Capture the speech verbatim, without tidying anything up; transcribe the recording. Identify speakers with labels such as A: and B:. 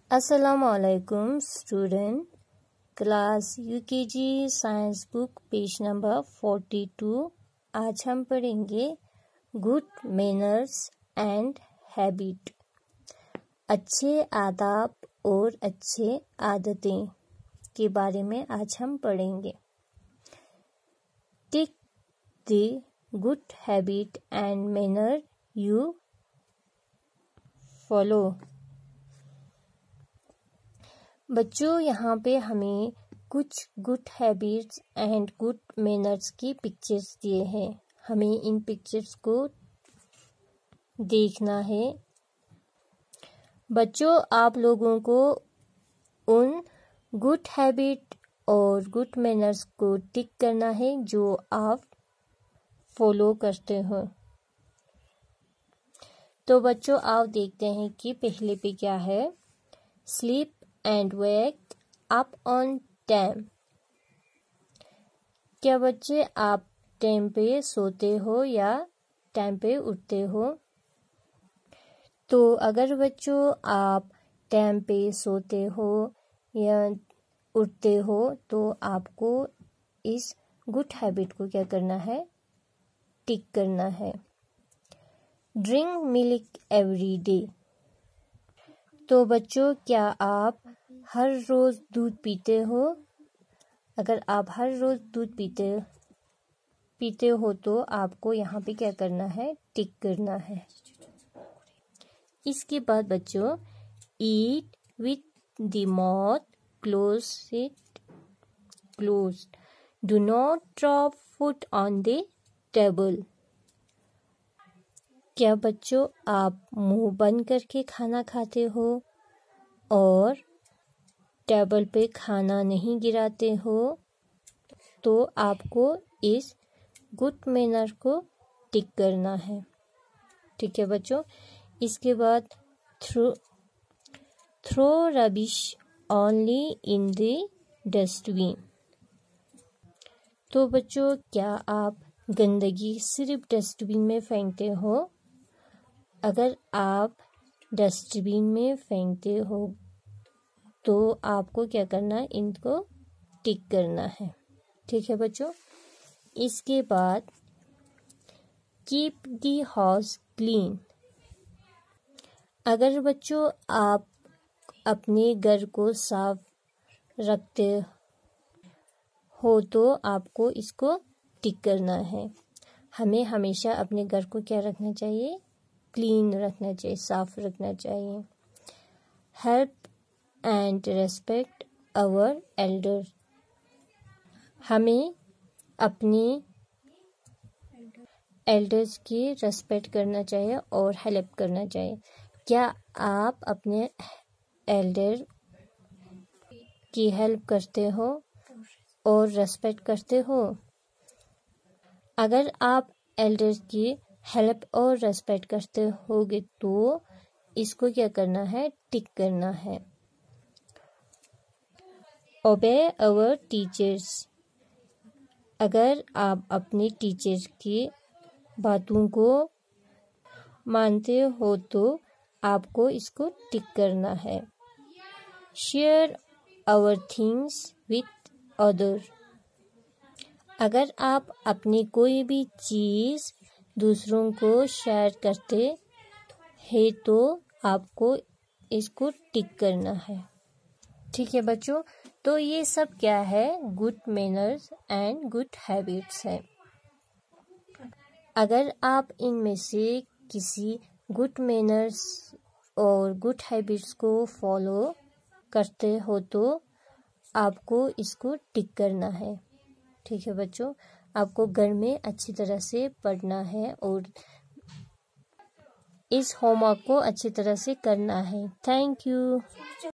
A: अस्सलामुअलैकुम student, class UKG science book page number forty two. आज हम पढ़ेंगे गुड मैनर्स एंड हैबिट, अच्छे आदाब और अच्छे आदतें के बारे में आज हम पढ़ेंगे। Tick the good habit and manner you follow. बच्चों, यहाँ पे हमें कुछ good habits and good manners की पिक्चर्स दिए हैं। हमें इन पिक्चर्स को देखना है। बच्चों, आप लोगों को उन गुड हैबिट और गुड मैनर्स को टिक करना है जो आप फॉलो करते हो। तो बच्चों, आप देखते हैं कि पहले पे क्या है। Sleep and wake up on time. क्या बच्चे आप टाइम पे सोते हो या टाइम पे उठते हो? तो अगर बच्चों आप टाइम पे सोते हो या उठते हो तो आपको इस गुड हैबिट को क्या करना है? टिक करना है। Drink milk every day. तो बच्चों, क्या आप हर रोज़ दूध पीते हो? अगर आप हर रोज़ दूध पीते पीते हो तो आपको यहाँ पे क्या करना है? टिक करना है। इसके बाद बच्चों, eat with the mouth closed closed. Do not drop food on the table. क्या बच्चों आप मुंह बंद करके खाना खाते हो और टेबल पे खाना नहीं गिराते हो? तो आपको इस गुड मैनर को टिक करना है। ठीक है बच्चों। इसके बाद throw throw rubbish only in the dustbin. तो बच्चों, क्या आप गंदगी सिर्फ डस्टबिन में फेंकते हो? अगर आप डस्टबिन में फेंकते हो तो आपको क्या करना है? इनको टिक करना है। ठीक है बच्चों। इसके बाद कीप द हाउस क्लीन। अगर बच्चों आप अपने घर को साफ रखते हो तो आपको इसको टिक करना है। हमें हमेशा अपने घर को क्या रखना चाहिए? क्लीन रखना चाहिए, साफ रखना चाहिए। Help and respect our elder. हमें अपने एल्डर्स की रेस्पेक्ट करना चाहिए और हेल्प करना चाहिए। क्या आप अपने एल्डर की हेल्प करते हो और रेस्पेक्ट करते हो? अगर आप एल्डर्स की हेल्प और रेस्पेक्ट करते होगे तो इसको क्या करना है? टिक करना है। ओबे आवर टीचर्स। अगर आप अपने टीचर्स की बातों को मानते हो तो आपको इसको टिक करना है। Share our things with other. अगर आप अपनी कोई भी चीज़ दूसरों को शेयर करते हैं तो आपको इसको टिक करना है। ठीक है बच्चों। तो ये सब क्या है? Good manners and good habits है। अगर आप इनमें से किसी गुड मैनर्स और गुड हैबिट्स को फॉलो करते हो तो आपको इसको टिक करना है। ठीक है बच्चों। आपको घर में अच्छी तरह से पढ़ना है और इस होमवर्क को अच्छी तरह से करना है। Thank you.